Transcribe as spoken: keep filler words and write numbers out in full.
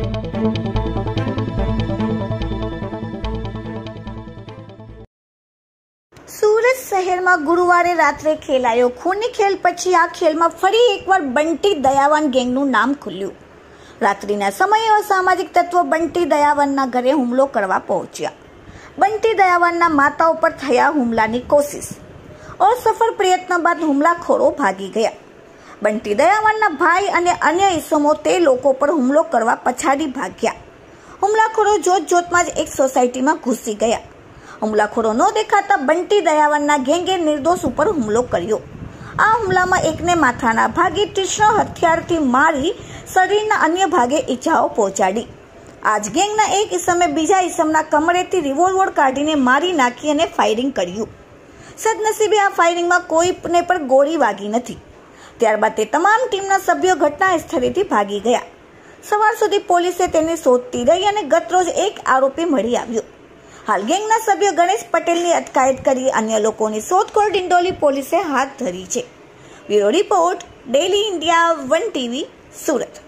સુરત શહેરમાં ગુરુવારે રાત્રે ખેલાયો ખૂની ખેલ પછી આ ખેલમાં ફરી એકવાર બંટી દયાવાન ગેંગનું નામ ખુલ્યું। રાત્રિના સમયે અસામાજિક તત્વો બંટી દયાવાનના ઘરે હુમલો કરવા પહોંચ્યા। બંટી દયાવાનના માતા ઉપર થયા હુમલાની કોશિશ। અસફળ પ્રયત્ન બાદ હુમલાખોરો ભાગી ગયા। બંટી દયાવાનના ભાઈ અને અન્ય ઈસમો તે લોકો પર હુમલો કરવા પછાડી ભાગ્યા। હુમલાખોરો જોત જોતમાં જ એક સોસાયટીમાં ઘૂસી ગયા। હુમલાખોરો ન દેખાતા બંટી દયાવાનના ગેંગે નિર્દોષ ઉપર હુમલો કર્યો। આ હુમલામાં એકને માથાના ભાગે તીક્ષ્ણ હથિયારથી મારી શરીરના અન્ય ભાગે ઈજાઓ પહોંચાડી। આ જ ગેંગના એક ઈસમે બીજા ઈસમના કમરેથી રિવોલ્વર કાઢીને મારી નાખી અને ફાયરિંગ કર્યું। સદનસીબે આ ફાયરિંગમાં કોઈને પણ ગોળી વાગી નથી। ત્યારબાદ તે તમામ ટીમના સભ્યો ઘટના સ્થળેથી ભાગી ગયા। સવાર સુધી પોલીસે તેને શોધતી રહી અને ગતરોજ એક આરોપી મળી આવ્યો। હાલ ગેંગના સભ્ય ગણેશ પટેલની અટકાયત કરી અન્ય લોકોની શોધખોળ ડિંડોલી પોલીસે હાથ ધરી છે। Bureau report, daily India one TV, Surat.